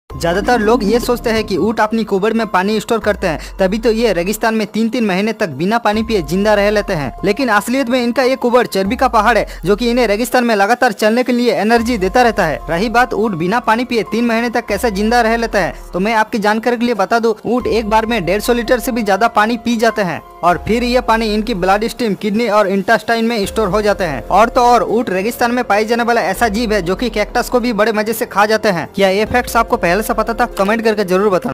ज्यादातर लोग ये सोचते हैं कि ऊँट अपनी कुबड़ में पानी स्टोर करते हैं, तभी तो ये रेगिस्तान में 3-3 महीने तक बिना पानी पिए जिंदा रह लेते हैं। लेकिन असलियत में इनका ये कुबड़ चर्बी का पहाड़ है, जो कि इन्हें रेगिस्तान में लगातार चलने के लिए एनर्जी देता रहता है। रही बात ऊँट बिना पानी पिए 3 महीने तक कैसे जिंदा रह लेता है, तो मैं आपकी जानकारी के लिए बता दूं, ऊँट एक बार में 150 लीटर से भी ज्यादा पानी पी जाते हैं और फिर ये पानी इनकी ब्लड स्ट्रीम, किडनी और इंटेस्टाइन में स्टोर हो जाते हैं। और तो और ऊँट रेगिस्तान में पाई जाने वाला ऐसा जीव है जो कि कैक्टस को भी बड़े मजे से खा जाते हैं। क्या ये फैक्ट्स आपको पहले से पता था? कमेंट करके जरूर बताना।